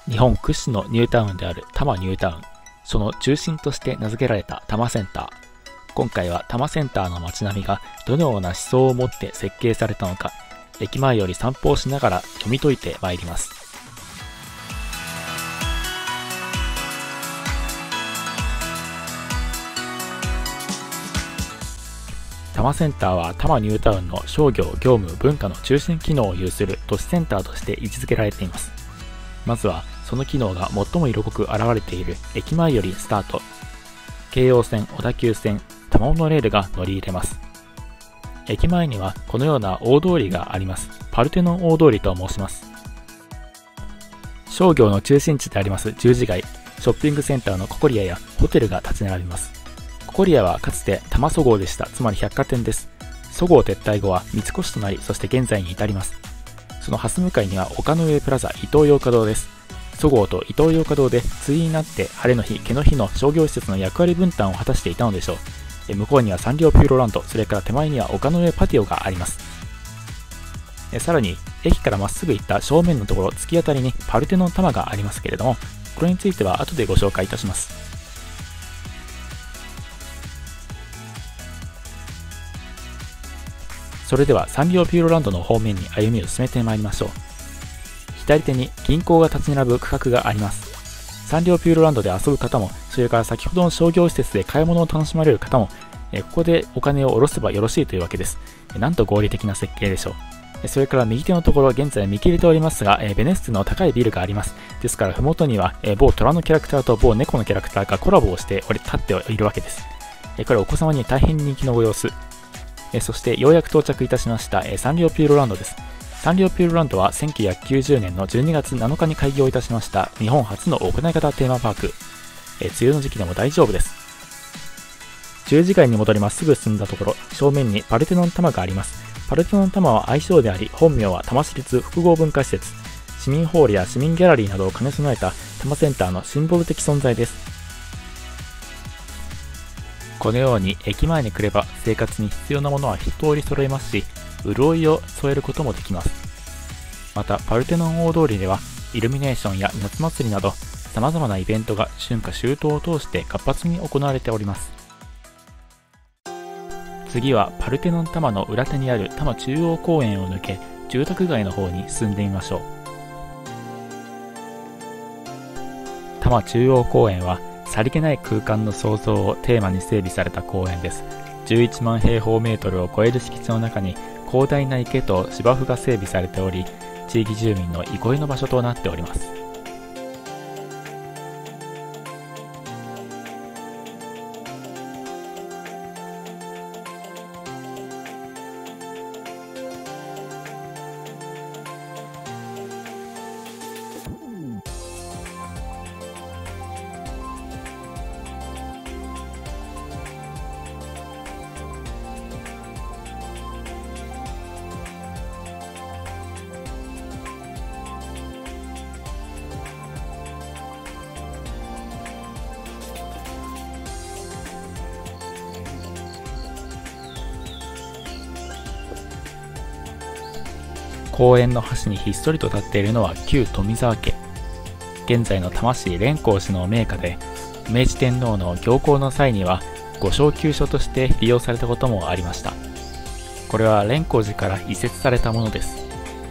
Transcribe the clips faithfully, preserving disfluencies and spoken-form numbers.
日本屈指のニュータウンである多摩ニュータウン、その中心として名付けられた多摩センター。今回は多摩センターの街並みがどのような思想を持って設計されたのか、駅前より散歩をしながら読み解いてまいります。多摩センターは多摩ニュータウンの商業、業務、文化の中心機能を有する都市センターとして位置づけられています。まずはその機能が最も色濃く現れている駅前よりスタート。京葉線、小田急線、多摩モノレールが乗り入れます。駅前にはこのような大通りがあります。パルテノン大通りと申します。商業の中心地であります十字街、ショッピングセンターのココリアやホテルが立ち並びます。ココリアはかつて多摩そごうでした。つまり百貨店です。そごう撤退後は三越となり、そして現在に至ります。その蓮向かいには丘の上プラザイトーヨーカドーです。そごうとイトーヨーカドーで対になって晴れの日、毛の日の商業施設の役割分担を果たしていたのでしょう。向こうにはサンリオピューロランド、それから手前には丘の上パティオがあります。さらに駅からまっすぐ行った正面のところ、突き当たりにパルテノン多摩がありますけれども、これについては後でご紹介いたします。それではサンリオピューロランドの方面に歩みを進めてまいりましょう。左手に銀行が立ち並ぶ区画があります。サンリオピューロランドで遊ぶ方も、それから先ほどの商業施設で買い物を楽しまれる方も、ここでお金を下ろせばよろしいというわけです。なんと合理的な設計でしょう。それから右手のところ、現在見切れておりますが、ベネッセの高いビルがあります。ですから麓には某虎のキャラクターと某猫のキャラクターがコラボをして立っているわけです。これはお子様に大変人気のご様子。そしてようやく到着いたしましたサンリオピューロランドです。サンリオピューロランドはせんきゅうひゃくきゅうじゅうねんのじゅうにがつなのかに開業いたしました日本初の屋内型テーマパーク。梅雨の時期でも大丈夫です。十字街に戻りまっすぐ進んだところ、正面にパルテノン多摩があります。パルテノン多摩は愛称であり、本名は多摩市立複合文化施設、市民ホールや市民ギャラリーなどを兼ね備えた多摩センターのシンボル的存在です。このように駅前に来れば生活に必要なものは一通り揃えますし、潤いを添えることもできます。またパルテノン大通りではイルミネーションや夏祭りなど様々なイベントが春夏秋冬を通して活発に行われております。次はパルテノン多摩の裏手にある多摩中央公園を抜け、住宅街の方に進んでみましょう。多摩中央公園はさりげない空間の創造をテーマに整備された公園です。じゅういちまんへいほうメートルを超える敷地の中に広大な池と芝生が整備されており、地域住民の憩いの場所となっております。公園の端にひっそりと立っているのは旧富沢家。現在の多摩市蓮光寺の名家で、明治天皇の行幸の際には御昇給所として利用されたこともありました。これは蓮光寺から移設されたものです。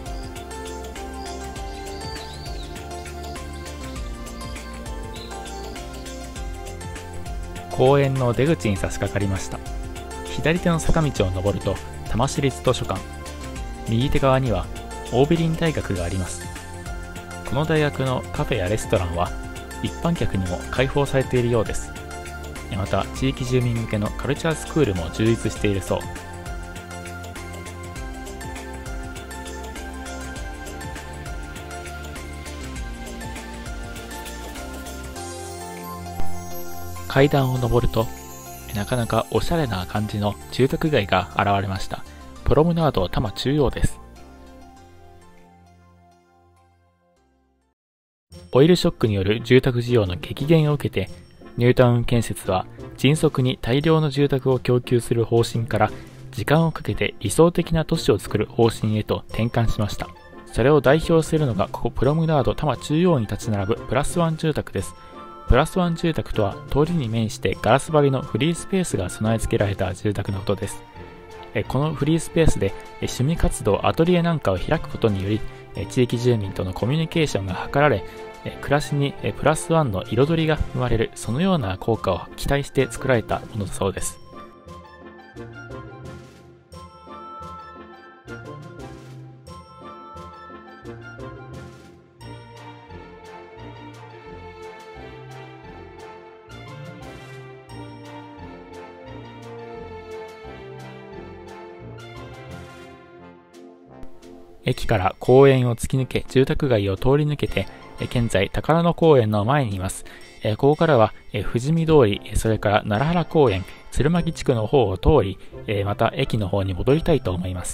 公園の出口に差し掛かりました。左手の坂道を登ると多摩市立図書館、右手側にはオーベリン大学があります。この大学のカフェやレストランは一般客にも開放されているようです。また地域住民向けのカルチャースクールも充実しているそう。階段を上るとなかなかおしゃれな感じの住宅街が現れました。プロムナード多摩中央です。オイルショックによる住宅需要の激減を受けて、ニュータウン建設は迅速に大量の住宅を供給する方針から、時間をかけて理想的な都市を作る方針へと転換しました。 それを代表するのがここプロムナード多摩中央に立ち並ぶプラスワン住宅です。プラスワン住宅とは通りに面してガラス張りのフリースペースが備え付けられた住宅のことです。このフリースペースで趣味活動、アトリエなんかを開くことにより地域住民とのコミュニケーションが図られ、暮らしにプラスワンの彩りが生まれる、そのような効果を期待して作られたものだそうです。駅から公園を突き抜け、住宅街を通り抜けて、現在宝野公園の前にいます。ここからは富士見通り、それから奈良原公園、鶴巻地区の方を通り、また駅の方に戻りたいと思います。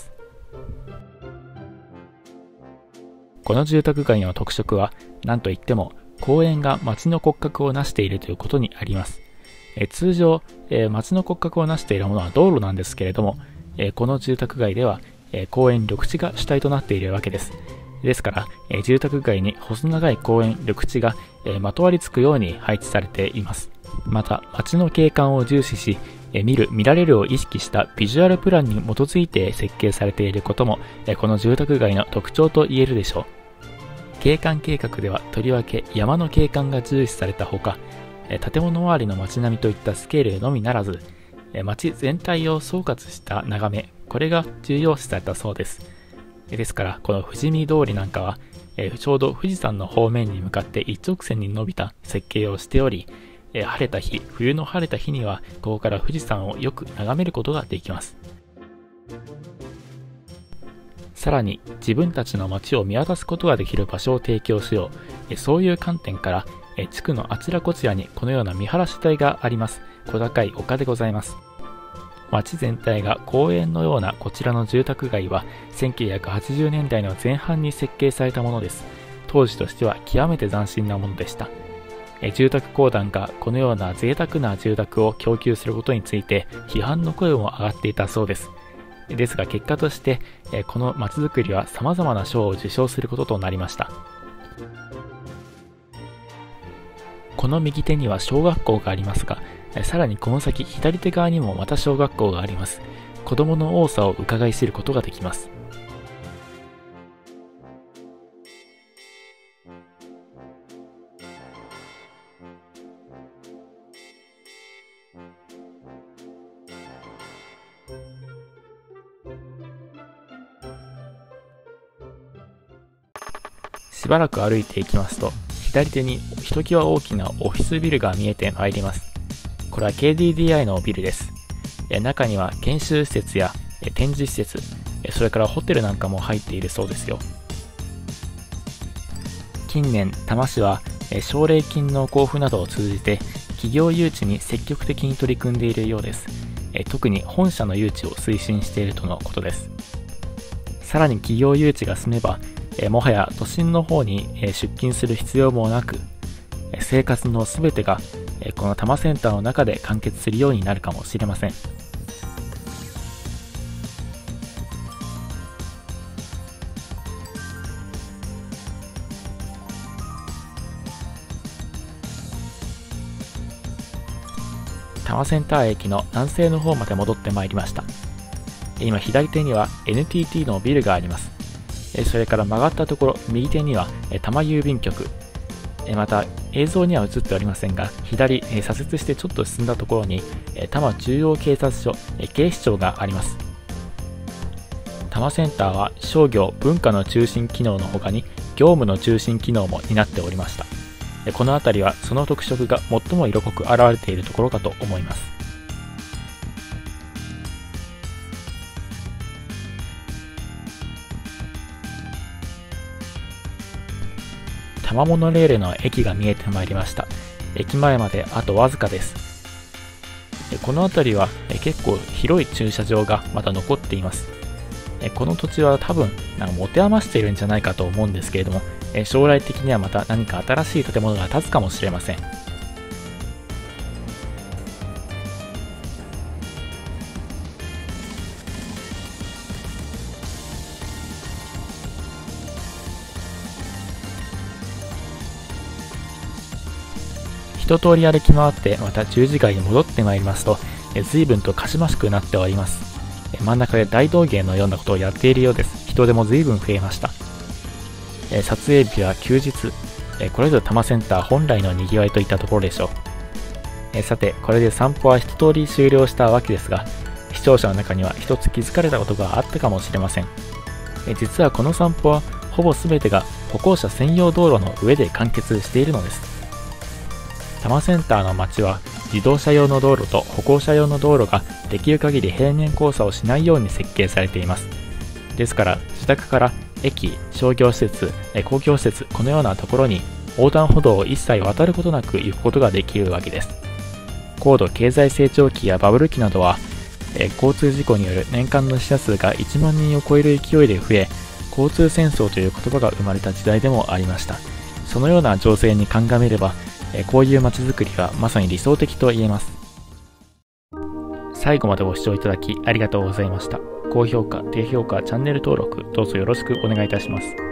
この住宅街の特色は、何といっても公園が街の骨格を成しているということにあります。通常、街の骨格を成しているものは道路なんですけれども、この住宅街では公園緑地が主体となっているわけです。ですから、えー、住宅街に細長い公園緑地が、えー、まとわりつくように配置されています。また、街の景観を重視し、えー、見る、見られるを意識したビジュアルプランに基づいて設計されていることも、えー、この住宅街の特徴と言えるでしょう。景観計画ではとりわけ山の景観が重視されたほか、えー、建物周りの街並みといったスケールのみならず、えー、街全体を総括した眺め、これが重要視されたそうです。ですから、この富士見通りなんかは、えー、ちょうど富士山の方面に向かって一直線に伸びた設計をしており、えー、晴れた日、冬の晴れた日には、ここから富士山をよく眺めることができます。さらに、自分たちの街を見渡すことができる場所を提供しよう。えー、そういう観点から、えー、地区のあちらこちらにこのような見晴らし台があります。小高い丘でございます。街全体が公園のようなこちらの住宅街はせんきゅうひゃくはちじゅうねんだいの前半に設計されたものです。当時としては極めて斬新なものでした。え住宅公団がこのような贅沢な住宅を供給することについて批判の声も上がっていたそうです。ですが結果としてこの街づくりは様々な賞を受賞することとなりました。この右手には小学校がありますが、さらにこの先左手側にもまた小学校があります。子供の多さを伺い知ることができます。しばらく歩いていきますと、左手にひときわ大きなオフィスビルが見えてまいります。これは ケーディーディーアイ のビルです。中には研修施設や展示施設、それからホテルなんかも入っているそうですよ。近年、多摩市は奨励金の交付などを通じて企業誘致に積極的に取り組んでいるようです。特に本社の誘致を推進しているとのことです。さらに企業誘致が進めば、もはや都心の方に出勤する必要もなく、生活のすべてがこの多摩センターの中で完結するようになるかもしれません。多摩センター駅の南西の方まで戻ってまいりました。今左手には エヌティーティー のビルがあります。それから曲がったところ右手には多摩郵便局、また映像には映っておりませんが、左左折してちょっと進んだところに多摩中央警察署、警視庁があります。多摩センターは商業・文化の中心機能の他に業務の中心機能も担っておりました。この辺りはその特色が最も色濃く現れているところかと思います。多摩モノレールの駅が見えてまいりました。駅前まであとわずかです。この辺りは結構広い駐車場がまだ残っています。この土地は多分なんか持て余しているんじゃないかと思うんですけれども、将来的にはまた何か新しい建物が建つかもしれません。 一通り歩き回ってまた十字街に戻ってまいりますと、え随分とかしましくなっております。え真ん中で大道芸のようなことをやっているようです。人手も随分増えました。え撮影日は休日。えこれぞ多摩センター本来の賑わいといったところでしょう。えさて、これで散歩は一通り終了したわけですが、視聴者の中には一つ気づかれたことがあったかもしれません。え実はこの散歩はほぼ全てが歩行者専用道路の上で完結しているのです。多摩センターの街は自動車用の道路と歩行者用の道路ができる限り平面交差をしないように設計されています。ですから自宅から駅、商業施設、公共施設、このようなところに横断歩道を一切渡ることなく行くことができるわけです。高度経済成長期やバブル期などは、え交通事故による年間の死者数がいちまんにんを超える勢いで増え、交通戦争という言葉が生まれた時代でもありました。そのような情勢に鑑みれば、えこういう街づくりはまさに理想的と言えます。最後までご視聴いただきありがとうございました。高評価、低評価、チャンネル登録、どうぞよろしくお願いいたします。